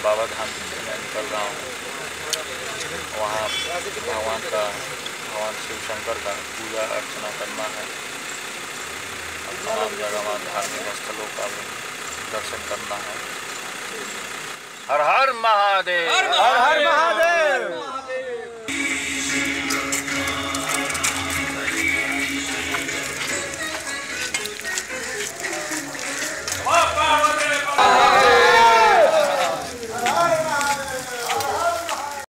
बाबा धाम से मैं निकल रहा हूँ। वहाँ भगवान शिव शंकर का पूजा अर्चना करना है और तमाम जगह धार्मिक स्थलों का भी दर्शन करना है। हर हर महादेव, हर हर महादेव।